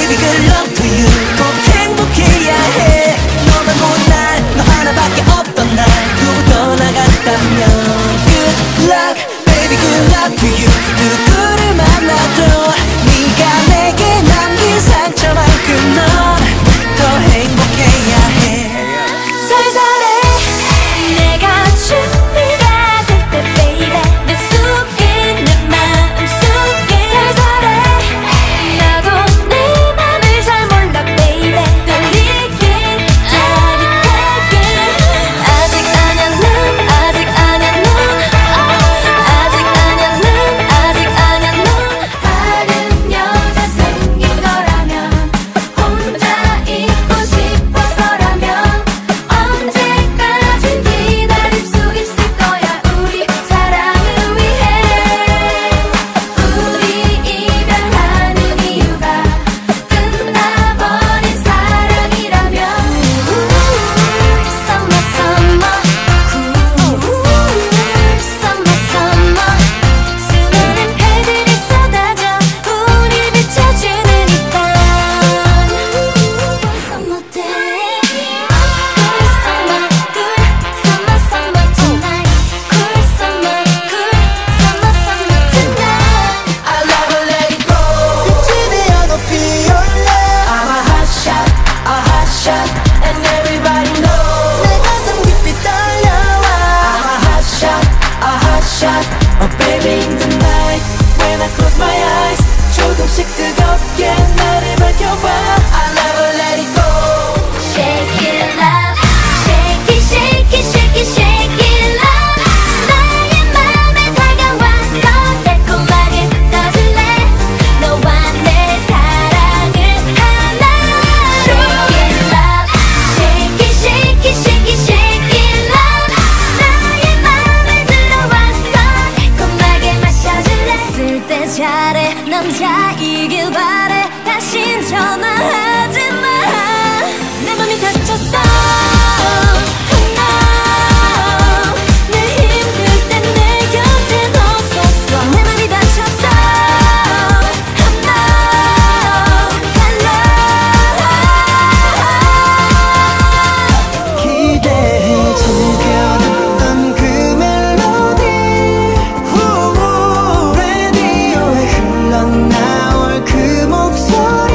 baby good luck to you. 꼭 행복해야 해. 너만 모은 날, 너 하나밖에 없던 날 두고 떠나갔다면 good luck baby good luck to you. 누구를 만나도 네가 내게 남긴 상처만큼 넌 더 행복해야 해. 설설해 내가 준비가 될 때 baby 내 속에 내 마음속에 설설해 나도 내 맘을 잘 몰라 baby 떨리게 짜릿하게 아직 아냐 난 아직 아냐 넌 아직 아냐 난 아직 아냐 넌 다른 여자 생긴 거라면 혼자 있고 싶어서라면 언제까진 기다릴 수 있을 거야 우리 사랑을 위해 우리 이별하는 이유가 끝나버린 사랑이라면 Summer summer Summer summer 수많은 별들이 쏟아져 우릴 비춰주는 이딴 Summer day Cool summer cool Summer summer tonight Cool summer cool Summer summer tonight I love her let it go. 빛이 되어 높이 올라. I'm a hot shot, a hot shot, and everybody knows. 내 가슴 깊이 떨려와. I'm a hot shot, a hot shot, oh baby in the night. When I close my eyes, 조금씩 뜨겁게 나를 밝혀봐. I love her let it go. Shake it love Shake it shake it shake it shake it love 나의 맘에 다가와서 달콤하게 섞어줄래 너와 내 사랑을 하나 Shake it love Shake it shake it shake it shake it love 나의 맘에 들어와서 달콤하게 마셔줄래 쓸 때 잘해 남자이길 바래 다신 전화하지 마 내 맘이 다쳤어 no. 늘 힘들 땐 내 곁엔 없었어 내 맘이 다쳤어 no. 기대해 즐겨듣던 그 멜로디 라디오에 흘러나올 그 목소리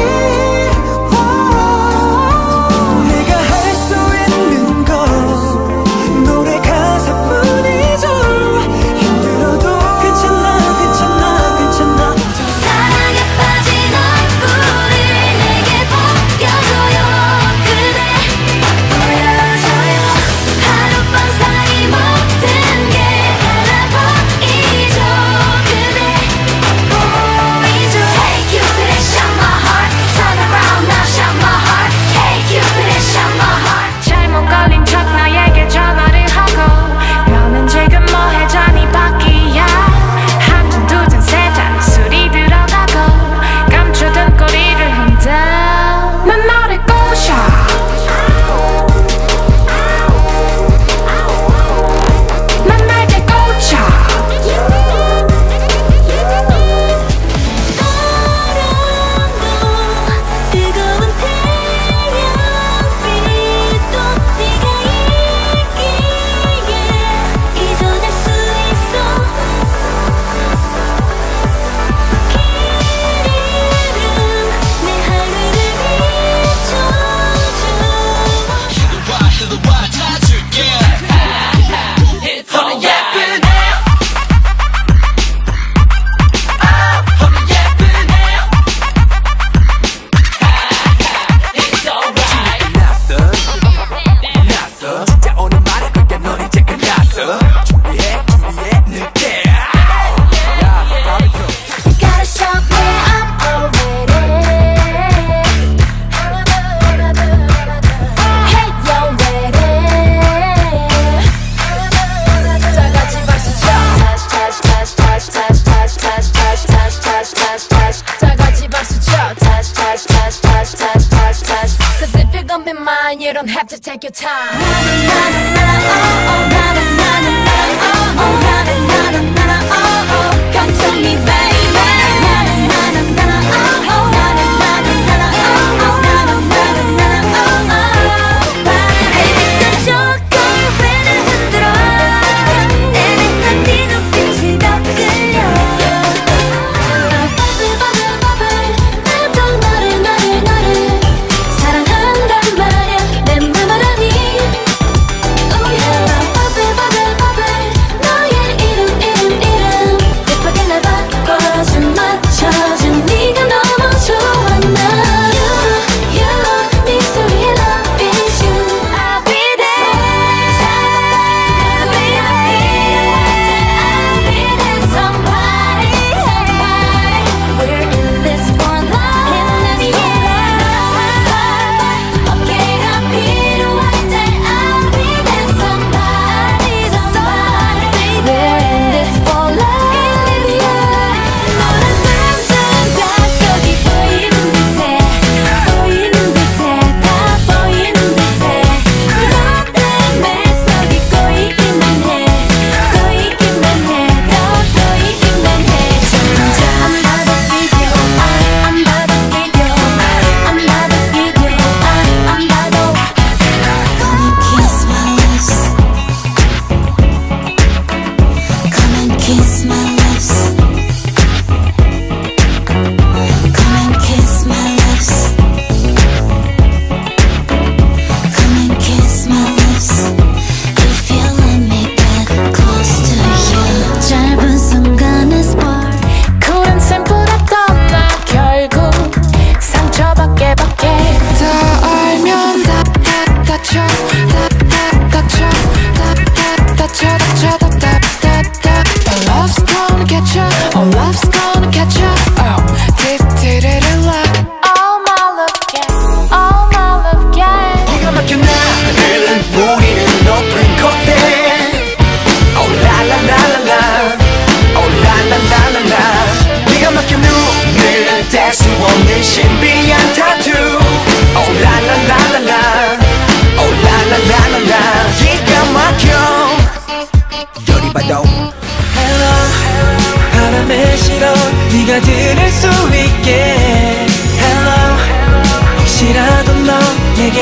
내가 할 수 있는 건 노래 가사뿐이죠 힘들어도 괜찮아 괜찮아 괜찮아 사랑에 빠진 얼굴을 내게 벗겨줘요 그대 보여줘요 하룻밤 사이 모든 게 달라보이죠 그대 보이죠 Hey Cupid and shut my heart Turn around now shut my heart Hey Cupid and shut my heart 잘못 걸린 척 너에게 전화를 하고 너는 지금 뭐해 잔이 바퀴야 한 잔 두 잔 세 잔 술이 들어가고 감추던 꼬리를 흔들 난 너를 꼬셔 난 날개 꽂혀 뜨거운 태양빛도 네가 있기에 잊어낼 수 있어 내 하루를 비춰줘 진짜 오랜만에 그게 넌 이제 끝났어 준비해 늦게 Gotta show me I'm already Hey you ready 다 같이 박수 쳐 Touch touch touch touch touch touch touch touch touch touch touch 다 같이 박수 쳐 Touch touch touch touch touch touch touch Cause if you're gonna be mine you don't have to take your time Come to me baby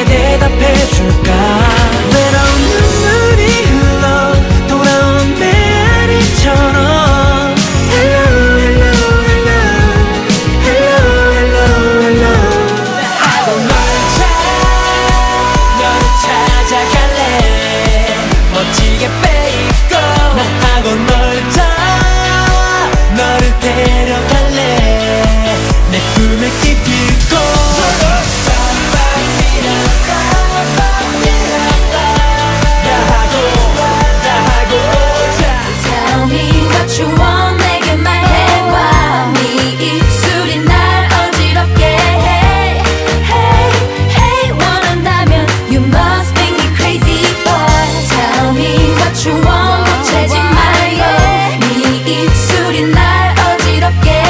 내게 대답해줄까. 외로운 눈물이 흘러 돌아온 메아리처럼 Hello hello hello Hello hello hello. 나하고 놀자 너를 찾아갈래. 멋지게 빼입고 나하고 놀자 너를 데려갈래. 내 품에 깊이 있고 Tell me what you want 내게 말해봐. 네 입술이 날 어지럽게 해. Hey hey 원한다면 You must make me crazy boy. Tell me what you want 보채지 말고 네 입술이 날 어지럽게 해.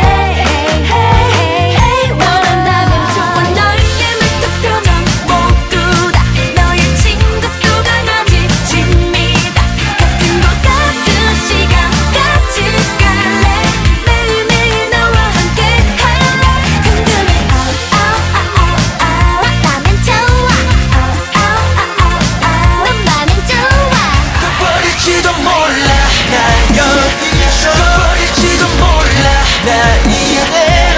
Hey hey 원한다면 좋아. 너의 멘트 표정 모두 다 너의 친구도 강아지 집니다. 같은 곳 같은 시간 같이 갈래. 매일매일 너와 함께 할래. 궁금해 나면 좋아. 너만은 좋아. 버릴지도 몰라 날 여기서 버릴지도 몰라 날 이대로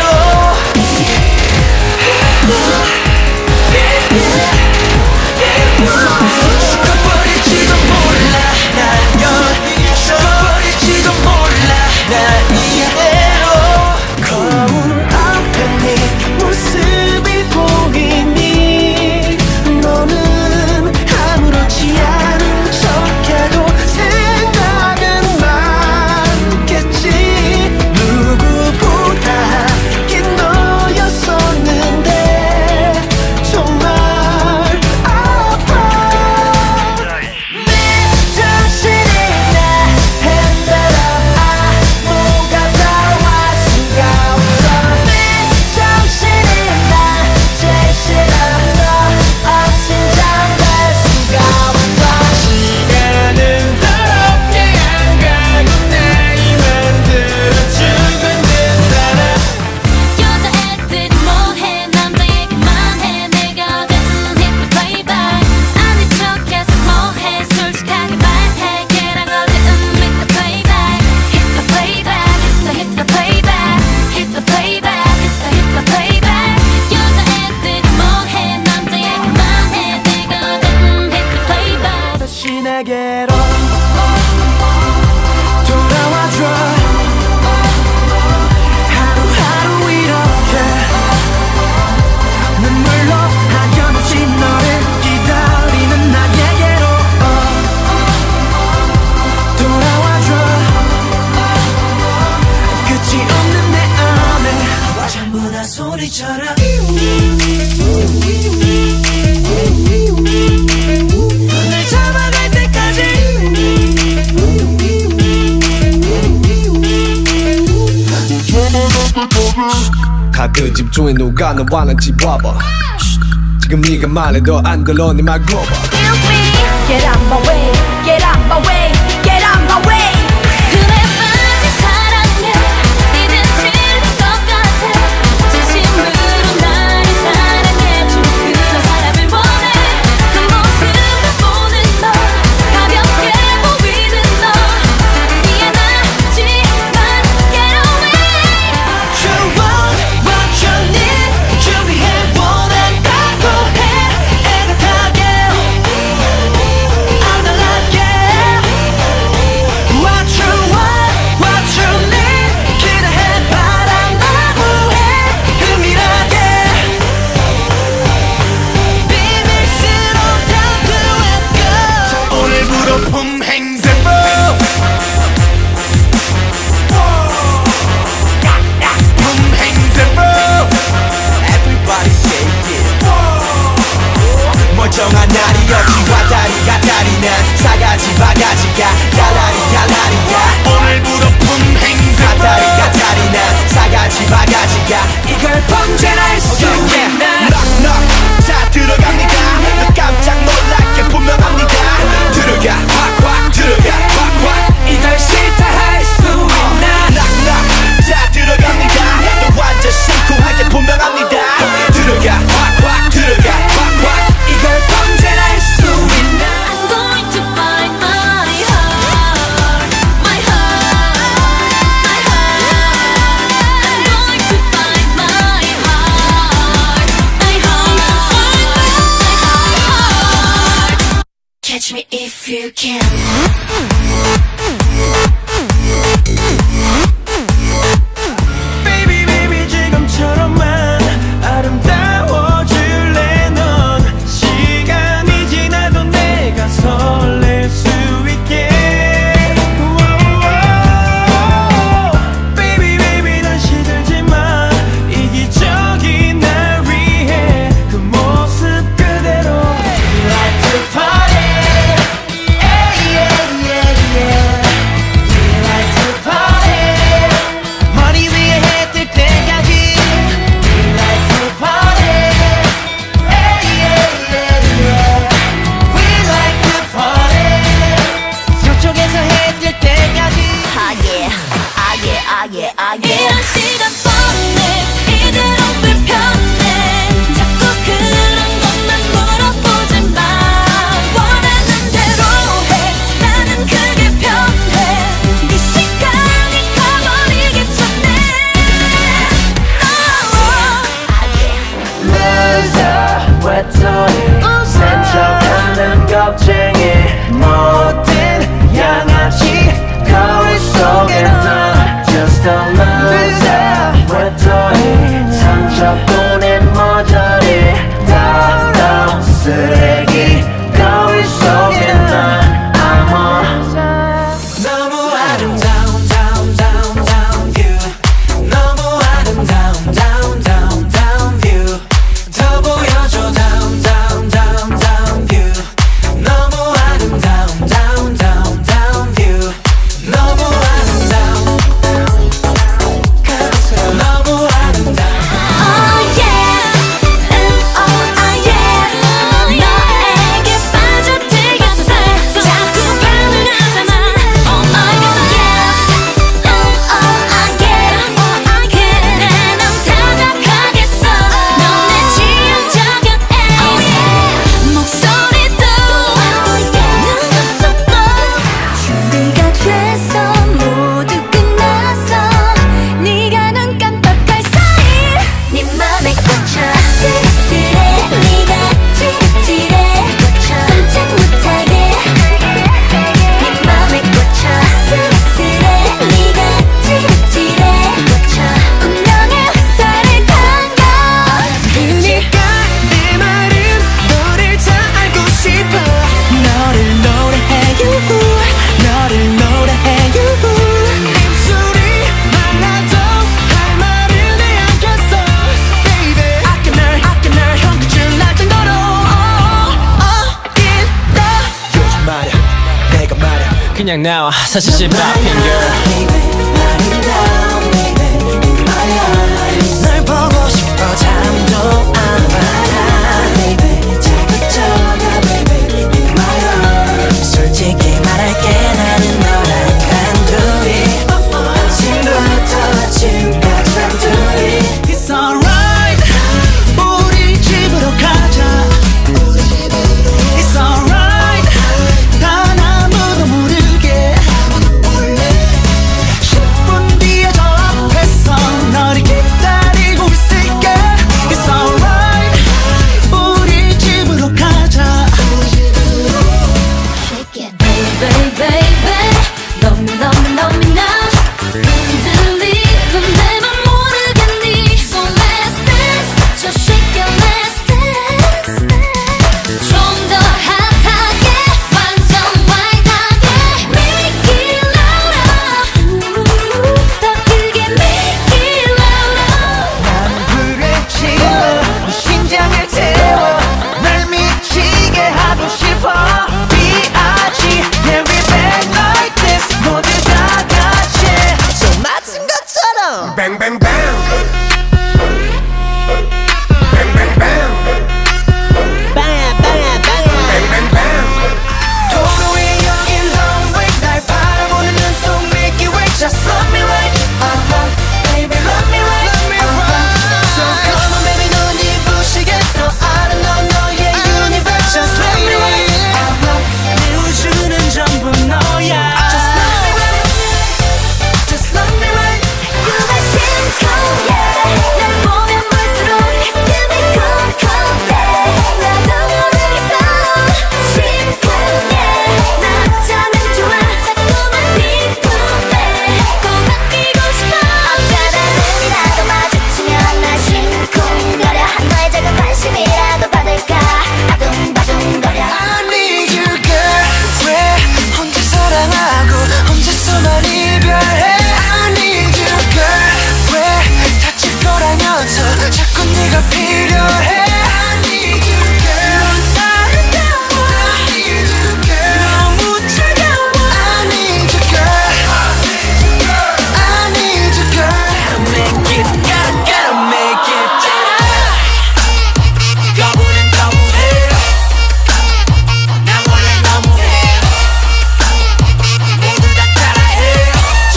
죽어버릴지도 몰라 날 여기서 버릴지도 몰라 날 이대로. 거울 앞에 네 모습이 보이니 너는 아무렇지 않은 척해도 생각은 많겠지. 누구보다 긴 너였었는데 정말 아파. 내 자신이 나 흔들어 아무가 나와 수가 없어. 내 자신이 나 제일 싫어. 너 없인 잠들 수가 없어. 시간은 더럽게 안 가고 나이 만들어 죽은 듯 살아. 여자애들이 뭐해 남자 얘기만 해. 내가 어젠 hit the playback. 아닌 척해서 뭐해 솔직하게 말해. 걔랑 어제 hit the playback. Hit the playback. Hit the playback. Hit the playback. Hit the playback. 여자애들이 뭐해 남자 얘기만 해. 내가 어젠 hit the playback. 다시 내게로 돌아와줘. 하루하루 이렇게 눈물로 하염없이 너를 기다리는 나에게로 돌아와줘. 끝이 없는 내 안에 전부 다 소리처럼 날 잡아갈 때까지. 가득 집중해 누가 너와 난 집어봐. 지금 네가 말해도 안 들어 네 말 꼽아. Get out my way, get out my way, get out my way. 그래 빠진 사랑해 이젠 질린 것 같아. 진심으로 나를 사랑해준 그런 사람을 원해. 그 모습을 보는 너 가볍게 보이는 너 미안하지만 get away. You want what you need 준비해 원한다고 해. 애틋하게 I'm not like yeah. if you can. Baby baby 지금처럼만 아름다워질래 넌 시간이 지나도 내가 설렐 수 있게 Baby baby 난 시들지마 이기적인 날 위해 그 모습 그대로 We like to party yeah yeah yeah yeah We like to party 머리 위에 해 뜰 때까지 We like to party yeah yeah yeah yeah We like to party 서쪽에서 해 뜰 때까지 이런 시간 뻔해 이대로 불편해 자꾸 그런 것만 물어보지 마 원하는 대로 해 나는 그게 편해 네 시간이 가버리기 전에 Loser 외톨이 센척하는 겁쟁이 못된 양아치 거울 속에 넌 Just a loser 외톨이 상처뿐인 머저리 답답 쓰레기 거울 속에 넌 I'm on 너무 아름다운 down down down view 너무 아름다운 down down down view 더 보여줘 down down down down view 너무 아름다운 down down down view 너무 아름다운 너무 아름다운 Oh yes oh yes 너에게 빠져들겠어 자꾸 반응하잖아 Oh my god yes oh yes 그래 난 다가가겠어 넌 내 지향적인 ace 목소리도 눈썹도 준비가 됐어 모두 끝났어 네가 눈 깜빡할 사이 네 맘에 꽂혀 쓸쓸해 네가 찌릿찌릿해 꽂혀 깜짝 못하게 네 맘에 꽂혀 쓸쓸해 네가 찌릿찌릿해 꽂혀 운명의 화살을 당겨 그니까 내 말은 너를 다 알고 싶어 너를 노래해요 너를 노래해요 입술이 말라도 할 말을 내안겠어 Baby 아껴 날 형끝줄 날 정도로 어딘가 요즘 말야 내가 말야 그냥 나와 사실 씹 rapping girl 널 보고 싶어 잠도 안 와 자극적이야 baby in my arms 솔직히 말할게 나는 너랑 단둘이 아침부터 아침까지 단둘이 It's alright 우리 집으로 가자 It's alright 단 아무도 모르게 자꾸 네가 필요해. I need you girl. 넌 아름다워. I need you girl. 너무 차가워. I need you girl. I need you girl. Gotta make it, gotta make it. 여보는 너무해. 나 원래 너무해. 모두 다 따라해.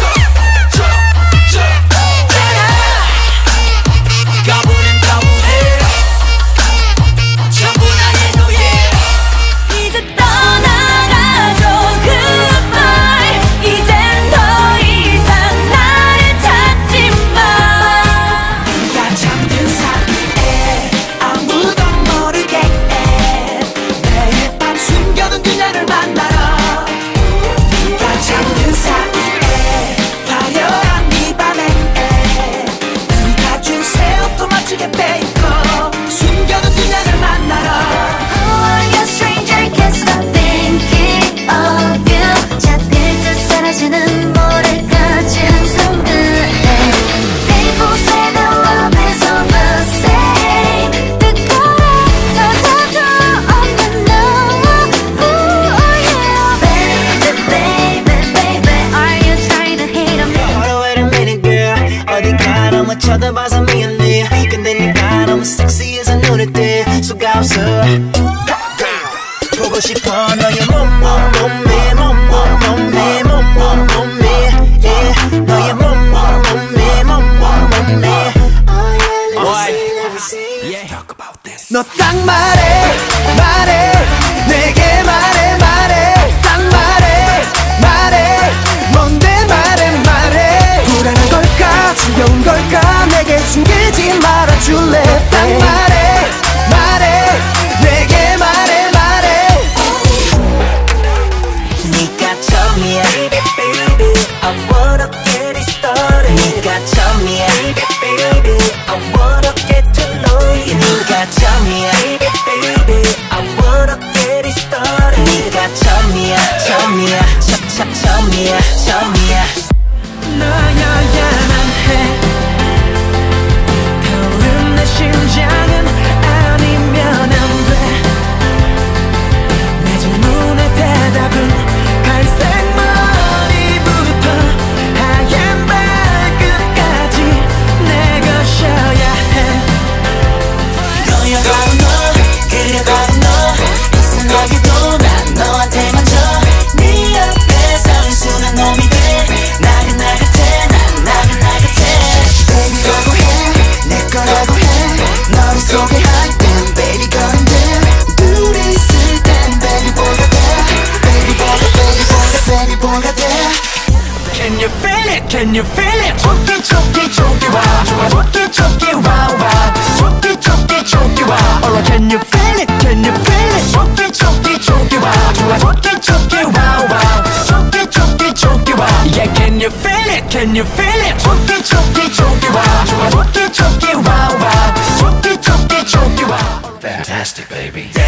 여보는 너무해. 전부 다 내 노예. 이제 떠나가줘 goodbye. 이젠 더 이상 나를 찾지 마. 나 잠든 사이에 아무도 모르게 매일 밤 숨겨둔 그녀를 만나러. 나 잠든 사이에 화려한 이 밤에 네가 준 새 옷도 맞추게 빼입고 숨겨둔 그녀를 만나러. Oh, you're a stranger, can't stop thinking of you. 잡힐 듯 사라지는 모래까지 항상 그래. People say that love is all the same. 듣거라 너도 없는 너. Oh yeah. Baby, baby, baby, are you trying to hate on me? Hold on, wait a minute girl. 어디가 너무 쳐다봐서 미안해. 근데 네가 너무 섹시해서 눈에 띄 수가 없어. 보고 싶어 너의 몸매 yeah. 너의 몸매 너 딱 말해 내게 말해 딱 말해 뭔데 말해 불안한 걸까 지겨운 걸까 내게 숨기지 말아줄래. 딱 말해 내게 말해 네가 처음이야 baby I wanna get it started. 네가 처음이야 baby I wanna get to know you. 네가 처음이야 baby I wanna get it started. 네가 처음이야 처음이야 너여야만 해. 타오른 내 심장은 아니면 안 돼. 내 질문의 대답은 갈색 머리부터 하얀 발끝까지 내 것이어야 해. 너야 바로 너 그래 바로 너 이상하게도 난 너한테 맞춰. 네 옆에 서는 순간 놈이 돼. 나긋나긋해 난 나긋나긋해. Baby 각오해 내 거라고 해. 너를 소개할 땐 baby going there. 둘이 있을 땐 baby boy가 돼. baby boy가 돼. Can you feel it? Can you feel it? 좋기 와 좋기 wow 좋기 와 Alright can you feel it? Can you feel it? 좋기 와 좋기 wow 좋기 와 Yeah can you feel it? Can you feel it? 좋기 와 좋기 wow 좋기 와 Fantastic baby.